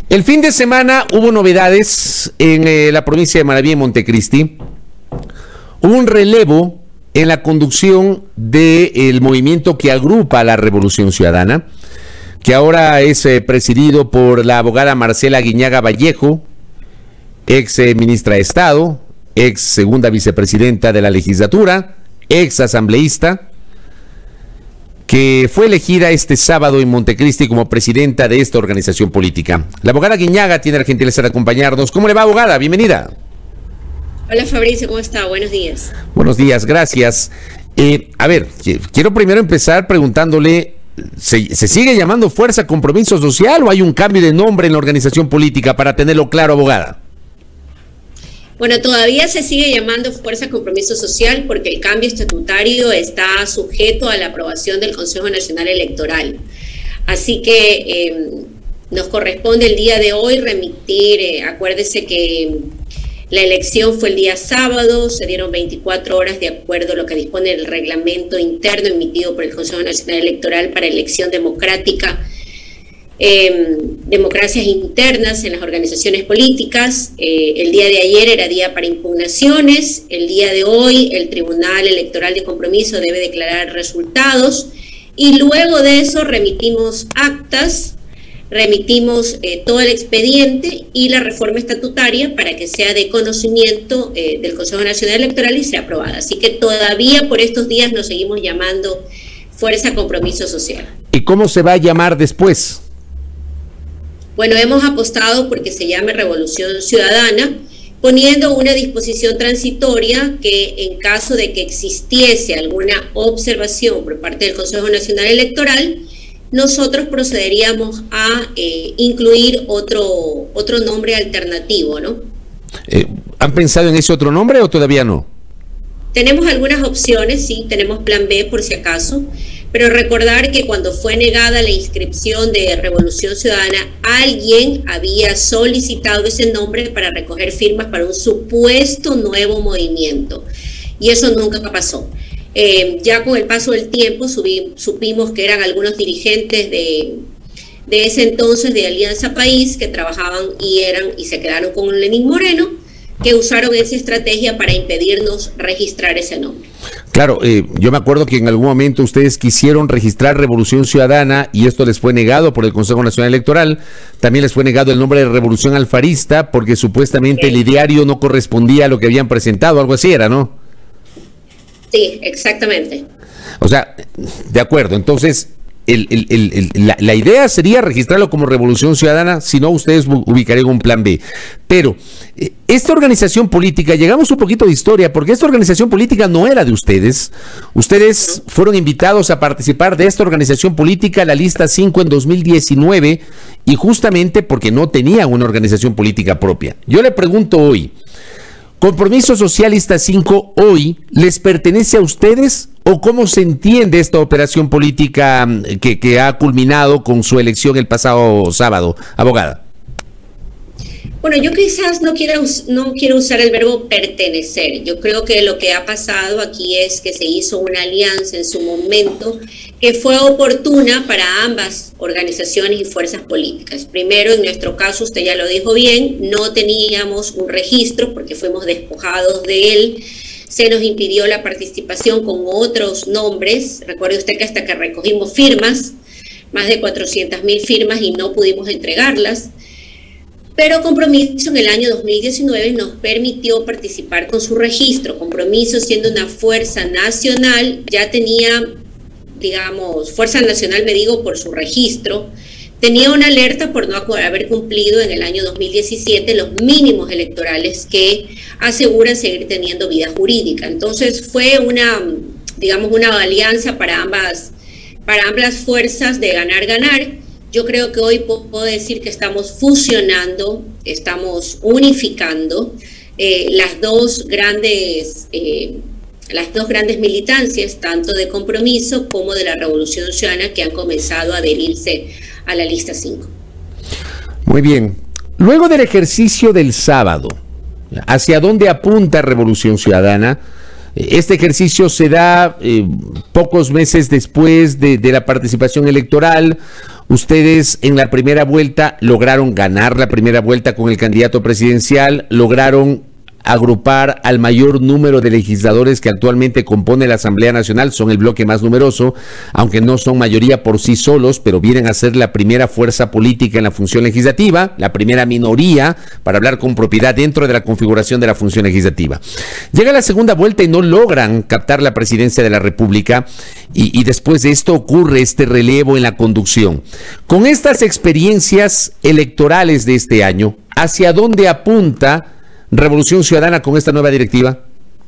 El fin de semana hubo novedades en la provincia de Manabí y Montecristi. Hubo un relevo en la conducción del movimiento que agrupa a la Revolución Ciudadana, que ahora es presidido por la abogada Marcela Guiñaga Vallejo, ex ministra de Estado, ex segunda vicepresidenta de la legislatura, ex asambleísta, que fue elegida este sábado en Montecristi como presidenta de esta organización política. La abogada Guiñaga tiene la gentileza de acompañarnos. ¿Cómo le va, abogada? Bienvenida. Hola, Fabricio, ¿cómo está? Buenos días. Buenos días, gracias. A ver, quiero primero empezar preguntándole, ¿se sigue llamando Fuerza Compromiso Social o hay un cambio de nombre en la organización política, para tenerlo claro, abogada? Bueno, todavía se sigue llamando Fuerza Compromiso Social porque el cambio estatutario está sujeto a la aprobación del Consejo Nacional Electoral. Así que nos corresponde el día de hoy remitir, acuérdese que la elección fue el día sábado, se dieron 24 horas de acuerdo a lo que dispone el reglamento interno emitido por el Consejo Nacional Electoral para elección democrática, democracias internas en las organizaciones políticas. El día de ayer era día para impugnaciones, el día de hoy el Tribunal Electoral de Compromiso debe declarar resultados y luego de eso remitimos actas, remitimos todo el expediente y la reforma estatutaria para que sea de conocimiento del Consejo Nacional Electoral y sea aprobada. Así que todavía por estos días nos seguimos llamando Fuerza Compromiso Social. ¿Y cómo se va a llamar después? Bueno, hemos apostado porque se llame Revolución Ciudadana, poniendo una disposición transitoria que en caso de que existiese alguna observación por parte del Consejo Nacional Electoral, nosotros procederíamos a incluir otro nombre alternativo, ¿no? ¿Han pensado en ese otro nombre o todavía no? Tenemos algunas opciones, sí, tenemos plan B por si acaso, pero recordar que cuando fue negada la inscripción de Revolución Ciudadana, alguien había solicitado ese nombre para recoger firmas para un supuesto nuevo movimiento, y eso nunca pasó. Ya con el paso del tiempo supimos que eran algunos dirigentes de ese entonces de Alianza País que trabajaban y se quedaron con Lenín Moreno, que usaron esa estrategia para impedirnos registrar ese nombre. Claro, yo me acuerdo que en algún momento ustedes quisieron registrar Revolución Ciudadana y esto les fue negado por el Consejo Nacional Electoral. También les fue negado el nombre de Revolución Alfarista porque supuestamente el ideario no correspondía a lo que habían presentado, algo así era, ¿no? Sí, exactamente. O sea, de acuerdo, entonces la idea sería registrarlo como Revolución Ciudadana, si no ustedes ubicarían un plan B. Pero esta organización política, llegamos un poquito de historia, porque esta organización política no era de ustedes. Ustedes fueron invitados a participar de esta organización política, la lista 5 en 2019, y justamente porque no tenían una organización política propia. Yo le pregunto hoy, ¿Compromiso Social Lista 5 hoy les pertenece a ustedes o cómo se entiende esta operación política que ha culminado con su elección el pasado sábado, abogada? Bueno, yo quizás no quiero usar el verbo pertenecer. Yo creo que lo que ha pasado aquí es que se hizo una alianza en su momento que fue oportuna para ambas organizaciones y fuerzas políticas. Primero, en nuestro caso, usted ya lo dijo bien, no teníamos un registro porque fuimos despojados de él. Se nos impidió la participación con otros nombres. Recuerde usted que hasta que recogimos firmas, más de 400.000 firmas y no pudimos entregarlas. Pero Compromiso en el año 2019 nos permitió participar con su registro. Compromiso, siendo una fuerza nacional, ya tenía, digamos, fuerza nacional, me digo, por su registro, tenía una alerta por no haber cumplido en el año 2017 los mínimos electorales que aseguran seguir teniendo vida jurídica. Entonces fue una alianza para ambas fuerzas de ganar-ganar. Yo creo que hoy puedo decir que estamos fusionando, estamos unificando las dos grandes militancias, tanto de Compromiso como de la Revolución Ciudadana, que han comenzado a adherirse a la lista 5. Muy bien. Luego del ejercicio del sábado, ¿hacia dónde apunta Revolución Ciudadana? Este ejercicio se da pocos meses después de la participación electoral. Ustedes en la primera vuelta lograron ganar la primera vuelta con el candidato presidencial, lograron agrupar al mayor número de legisladores que actualmente compone la Asamblea Nacional, son el bloque más numeroso, aunque no son mayoría por sí solos, pero vienen a ser la primera fuerza política en la función legislativa, la primera minoría, para hablar con propiedad, dentro de la configuración de la función legislativa. Llega la segunda vuelta y no logran captar la presidencia de la República, y después de esto ocurre este relevo en la conducción. Con estas experiencias electorales de este año, ¿hacia dónde apunta Revolución Ciudadana con esta nueva directiva?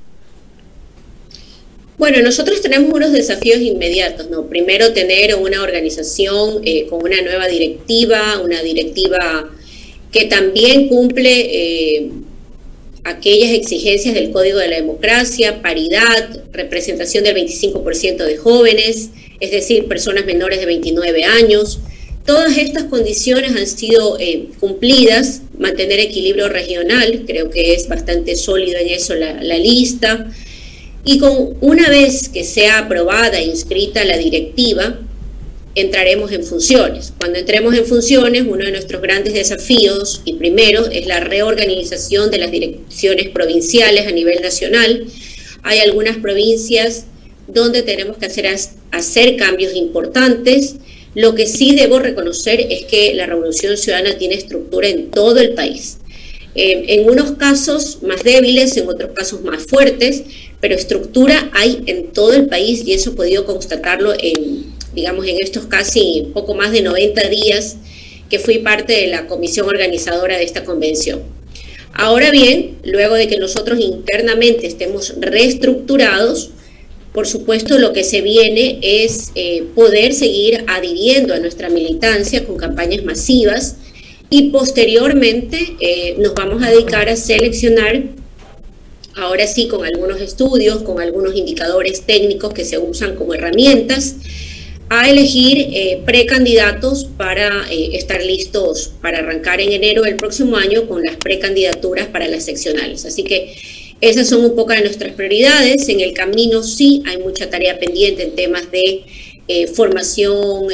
Bueno, nosotros tenemos unos desafíos inmediatos, ¿no? Primero, tener una organización con una nueva directiva, una directiva que también cumple aquellas exigencias del Código de la Democracia: paridad, representación del 25% de jóvenes, es decir, personas menores de 29 años. Todas estas condiciones han sido cumplidas. Mantener equilibrio regional, creo que es bastante sólido en eso la lista. Y una vez que sea aprobada e inscrita la directiva, entraremos en funciones. Cuando entremos en funciones, uno de nuestros grandes desafíos, y primero, es la reorganización de las direcciones provinciales a nivel nacional. Hay algunas provincias donde tenemos que hacer cambios importantes. Lo que sí debo reconocer es que la Revolución Ciudadana tiene estructura en todo el país. En unos casos más débiles, en otros casos más fuertes, pero estructura hay en todo el país, y eso he podido constatarlo en estos casi poco más de 90 días que fui parte de la comisión organizadora de esta convención. Ahora bien, luego de que nosotros internamente estemos reestructurados, por supuesto, lo que se viene es poder seguir adhiriendo a nuestra militancia con campañas masivas, y posteriormente nos vamos a dedicar a seleccionar, ahora sí, con algunos estudios, con algunos indicadores técnicos que se usan como herramientas, a elegir precandidatos para estar listos para arrancar en enero del próximo año con las precandidaturas para las seccionales. Así que esas son un poco de nuestras prioridades. En el camino sí hay mucha tarea pendiente en temas de formación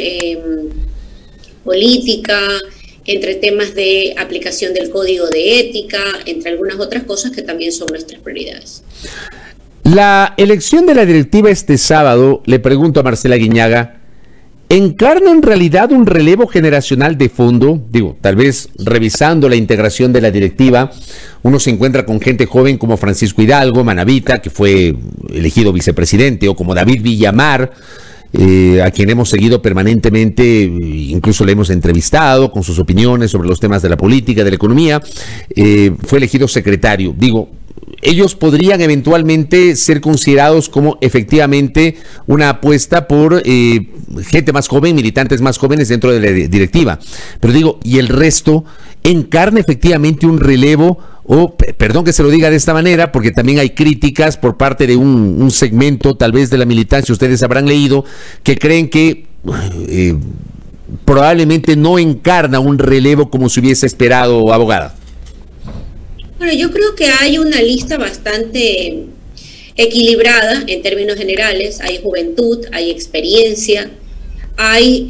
política, entre temas de aplicación del código de ética, entre algunas otras cosas que también son nuestras prioridades. La elección de la directiva este sábado, le pregunto a Marcela Guiñaga, ¿encarna en realidad un relevo generacional de fondo? Digo, tal vez revisando la integración de la directiva, uno se encuentra con gente joven como Francisco Hidalgo, Manavita, que fue elegido vicepresidente, o como David Villamar, a quien hemos seguido permanentemente, incluso le hemos entrevistado con sus opiniones sobre los temas de la política, de la economía, fue elegido secretario. Digo, ellos podrían eventualmente ser considerados como efectivamente una apuesta por gente más joven, militantes más jóvenes dentro de la directiva. Pero digo, ¿y el resto encarna efectivamente un relevo? O, perdón que se lo diga de esta manera, porque también hay críticas por parte de un segmento tal vez de la militancia, ustedes habrán leído, que creen que probablemente no encarna un relevo como se hubiese esperado, abogada. Bueno, yo creo que hay una lista bastante equilibrada en términos generales. Hay juventud, hay experiencia, hay,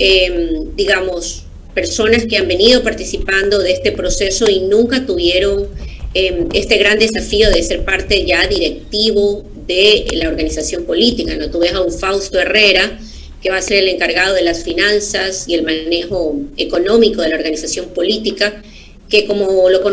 personas que han venido participando de este proceso y nunca tuvieron este gran desafío de ser parte ya directivo de la organización política, ¿no? Tú ves a un Fausto Herrera, que va a ser el encargado de las finanzas y el manejo económico de la organización política, que como lo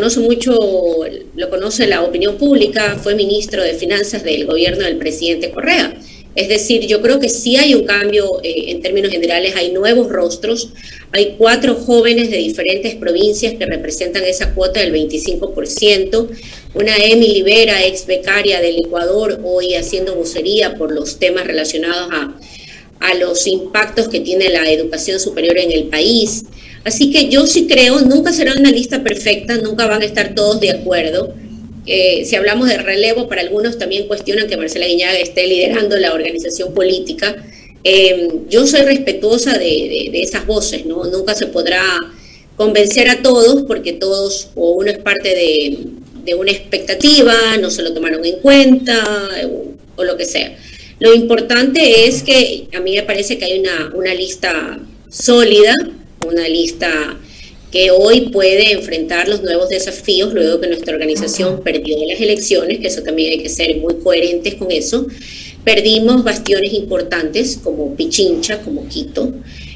conoce la opinión pública, fue ministro de Finanzas del gobierno del presidente Correa. Es decir, yo creo que sí hay un cambio en términos generales, hay nuevos rostros, hay 4 jóvenes de diferentes provincias que representan esa cuota del 25%, una Emily Vera, ex becaria del Ecuador, hoy haciendo vocería por los temas relacionados a los impactos que tiene la educación superior en el país. Así que yo sí creo, nunca será una lista perfecta, nunca van a estar todos de acuerdo. Si hablamos de relevo, para algunos también cuestionan que Marcela Guiñaga esté liderando la organización política. Yo soy respetuosa de esas voces, ¿no? Nunca se podrá convencer a todos, porque todos, o uno es parte de una expectativa, no se lo tomaron en cuenta, o lo que sea. Lo importante es que a mí me parece que hay una lista sólida, una lista que hoy puede enfrentar los nuevos desafíos luego que nuestra organización perdió las elecciones, que eso también hay que ser muy coherentes con eso. Perdimos bastiones importantes como Pichincha, como Quito,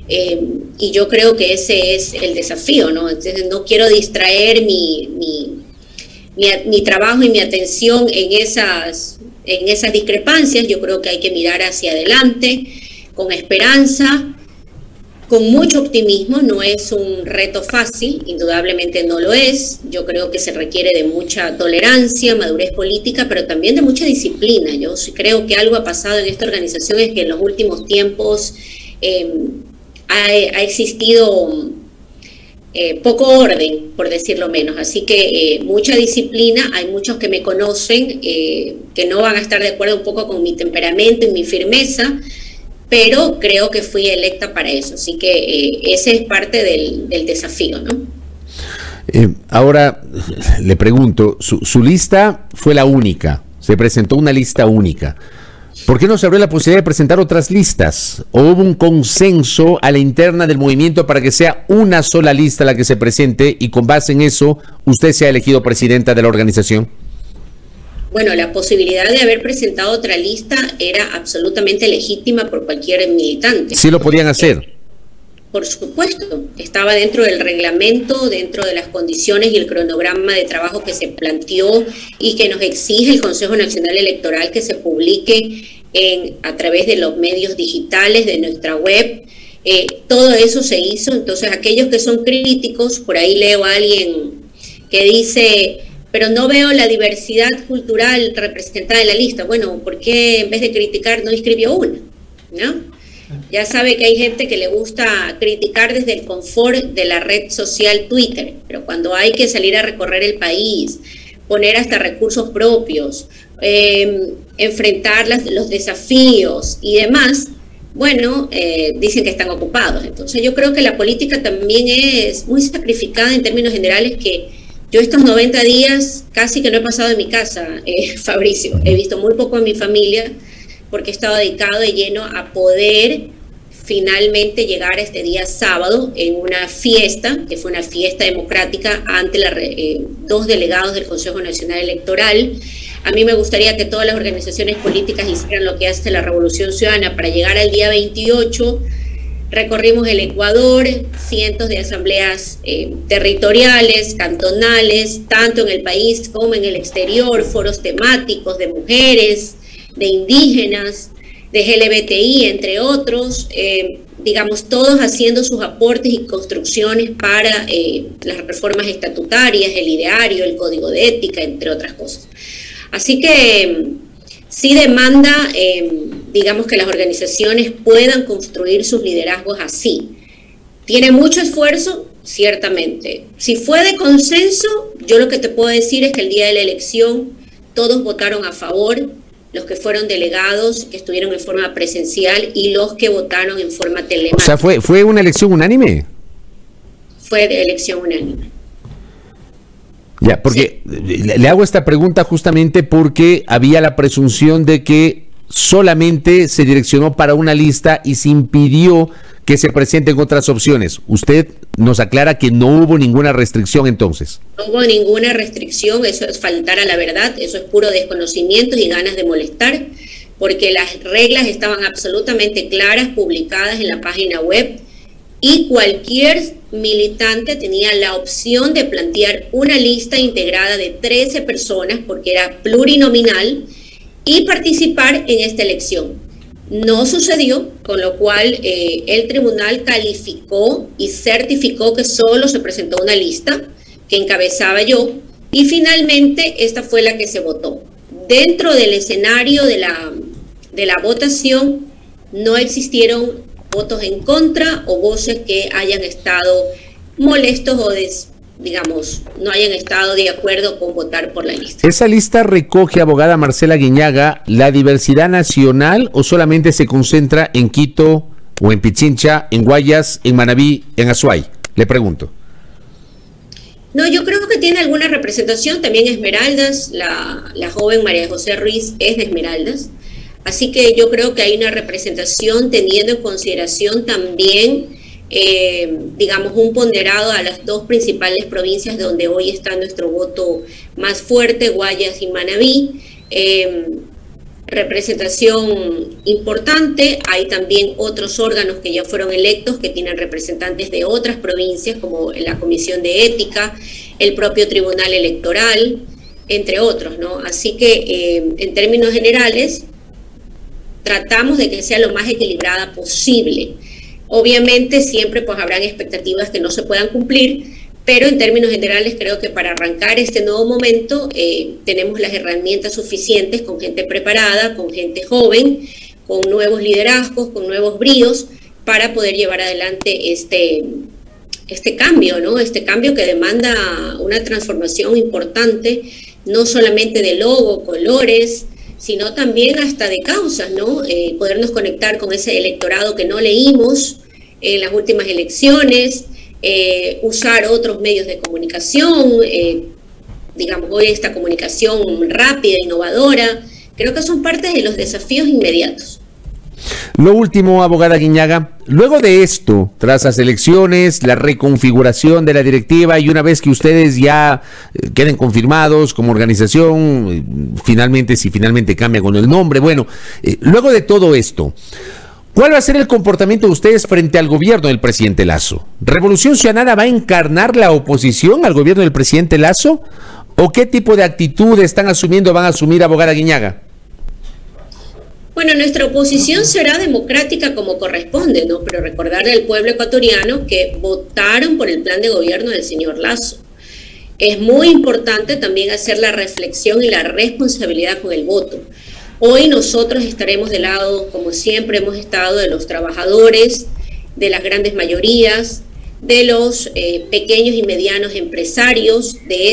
y yo creo que ese es el desafío, ¿no? Entonces no quiero distraer mi trabajo y mi atención en esas discrepancias. Yo creo que hay que mirar hacia adelante con esperanza, con mucho optimismo. No es un reto fácil, indudablemente no lo es. Yo creo que se requiere de mucha tolerancia, madurez política, pero también de mucha disciplina. Yo sí creo que algo ha pasado en esta organización, es que en los últimos tiempos ha existido poco orden, por decirlo menos. Así que mucha disciplina. Hay muchos que me conocen que no van a estar de acuerdo un poco con mi temperamento y mi firmeza, pero creo que fui electa para eso. Así que ese es parte del desafío, ¿no? Ahora le pregunto, su lista fue la única, se presentó una lista única. ¿Por qué no se abrió la posibilidad de presentar otras listas? ¿O hubo un consenso a la interna del movimiento para que sea una sola lista la que se presente y con base en eso usted sea elegido presidenta de la organización? Bueno, la posibilidad de haber presentado otra lista era absolutamente legítima por cualquier militante. ¿Sí lo podían hacer? Por supuesto, estaba dentro del reglamento, dentro de las condiciones y el cronograma de trabajo que se planteó y que nos exige el Consejo Nacional Electoral que se publique a través de los medios digitales de nuestra web. Todo eso se hizo. Entonces, aquellos que son críticos, por ahí leo a alguien que dice, pero no veo la diversidad cultural representada en la lista. Bueno, ¿por qué en vez de criticar no inscribió una? ¿No? Ya sabe que hay gente que le gusta criticar desde el confort de la red social Twitter, pero cuando hay que salir a recorrer el país, poner hasta recursos propios, enfrentar los desafíos y demás, bueno, dicen que están ocupados. Entonces yo creo que la política también es muy sacrificada en términos generales, que yo estos 90 días casi que no he pasado en mi casa, Fabricio. He visto muy poco a mi familia, porque he estado dedicado de lleno a poder finalmente llegar a este día sábado en una fiesta, que fue una fiesta democrática ante dos delegados del Consejo Nacional Electoral. A mí me gustaría que todas las organizaciones políticas hicieran lo que hace la Revolución Ciudadana para llegar al día 28. Recorrimos el Ecuador, cientos de asambleas territoriales, cantonales, tanto en el país como en el exterior, foros temáticos de mujeres, de indígenas, de LGBTI, entre otros, digamos, todos haciendo sus aportes y construcciones para las reformas estatutarias, el ideario, el código de ética, entre otras cosas. Así que sí demanda, digamos, que las organizaciones puedan construir sus liderazgos así. Tiene mucho esfuerzo, ciertamente. Si fue de consenso, yo lo que te puedo decir es que el día de la elección todos votaron a favor, los que fueron delegados, que estuvieron en forma presencial, y los que votaron en forma telemática. O sea, ¿fue una elección unánime? Fue de elección unánime. Ya, porque sí. Le hago esta pregunta justamente porque había la presunción de que solamente se direccionó para una lista y se impidió que se presenten otras opciones. Usted nos aclara que no hubo ninguna restricción entonces. No hubo ninguna restricción, eso es faltar a la verdad, eso es puro desconocimiento y ganas de molestar, porque las reglas estaban absolutamente claras, publicadas en la página web, y cualquier militante tenía la opción de plantear una lista integrada de 13 personas, porque era plurinominal, y participar en esta elección. No sucedió, con lo cual el tribunal calificó y certificó que solo se presentó una lista que encabezaba yo, y finalmente esta fue la que se votó. Dentro del escenario de la votación no existieron votos en contra o voces que hayan estado molestos o digamos, no hayan estado de acuerdo con votar por la lista. ¿Esa lista recoge, abogada Marcela Guiñaga, la diversidad nacional o solamente se concentra en Quito o en Pichincha, en Guayas, en Manabí, en Azuay? Le pregunto. No, yo creo que tiene alguna representación, también Esmeraldas, la joven María José Ruiz es de Esmeraldas, así que yo creo que hay una representación teniendo en consideración también digamos, un ponderado a las dos principales provincias donde hoy está nuestro voto más fuerte, Guayas y Manabí. Representación importante, hay también otros órganos que ya fueron electos que tienen representantes de otras provincias como la Comisión de Ética, el propio Tribunal Electoral, entre otros, ¿no? Así que en términos generales tratamos de que sea lo más equilibrada posible. Obviamente siempre pues habrán expectativas que no se puedan cumplir, pero en términos generales creo que para arrancar este nuevo momento tenemos las herramientas suficientes con gente preparada, con gente joven, con nuevos liderazgos, con nuevos bríos para poder llevar adelante este cambio, ¿no? Este cambio que demanda una transformación importante, no solamente de logo, colores, sino también hasta de causas, ¿no? Podernos conectar con ese electorado que no leímos en las últimas elecciones, usar otros medios de comunicación, digamos hoy esta comunicación rápida, innovadora, creo que son parte de los desafíos inmediatos. Lo último, abogada Aguiñaga, luego de esto, tras las elecciones, la reconfiguración de la directiva y una vez que ustedes ya queden confirmados como organización, si finalmente cambia con el nombre, bueno, luego de todo esto, ¿cuál va a ser el comportamiento de ustedes frente al gobierno del presidente Lasso? ¿Revolución Ciudadana va a encarnar la oposición al gobierno del presidente Lasso? ¿O qué tipo de actitud van a asumir, abogada Aguiñaga? Bueno, nuestra oposición será democrática como corresponde, ¿no? Pero recordarle al pueblo ecuatoriano que votaron por el plan de gobierno del señor Lasso. Es muy importante también hacer la reflexión y la responsabilidad con el voto. Hoy nosotros estaremos del lado, como siempre hemos estado, de los trabajadores, de las grandes mayorías, de los pequeños y medianos empresarios, de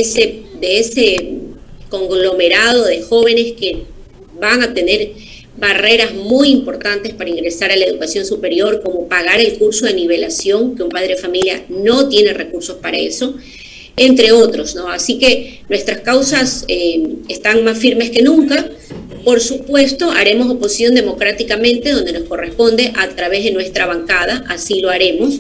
ese conglomerado de jóvenes que van a tener barreras muy importantes para ingresar a la educación superior, como pagar el curso de nivelación, que un padre de familia no tiene recursos para eso, entre otros, ¿no? Así que nuestras causas están más firmes que nunca. Por supuesto, haremos oposición democráticamente donde nos corresponde a través de nuestra bancada, así lo haremos.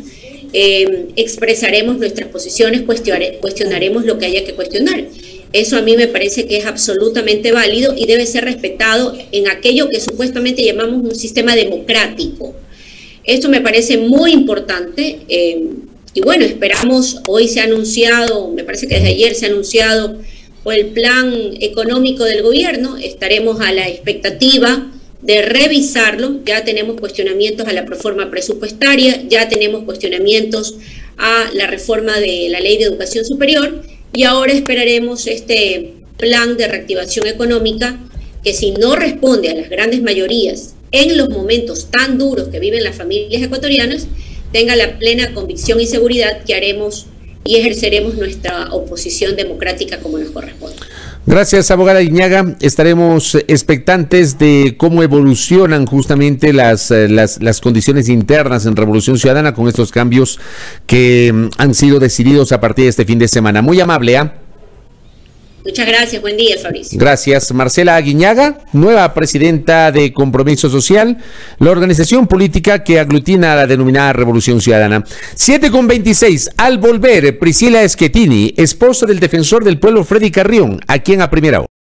Expresaremos nuestras posiciones, cuestionaremos lo que haya que cuestionar. Eso a mí me parece que es absolutamente válido y debe ser respetado en aquello que supuestamente llamamos un sistema democrático. Esto me parece muy importante y bueno, esperamos, hoy se ha anunciado, me parece que desde ayer se ha anunciado el plan económico del gobierno, estaremos a la expectativa de revisarlo. Ya tenemos cuestionamientos a la reforma presupuestaria, ya tenemos cuestionamientos a la reforma de la Ley de Educación Superior y ahora esperaremos este plan de reactivación económica que, si no responde a las grandes mayorías en los momentos tan duros que viven las familias ecuatorianas, tenga la plena convicción y seguridad que haremos y ejerceremos nuestra oposición democrática como nos corresponde. Gracias, abogada Aguiñaga. Estaremos expectantes de cómo evolucionan justamente las condiciones internas en Revolución Ciudadana con estos cambios que han sido decididos a partir de este fin de semana. Muy amable, ¿eh? Muchas gracias, buen día, Fabricio. Gracias. Marcela Aguiñaga, nueva presidenta de Compromiso Social, la organización política que aglutina a la denominada Revolución Ciudadana. 7:26, al volver, Priscila Schettini, esposa del defensor del pueblo Freddy Carrión, aquí en A Primera Hora.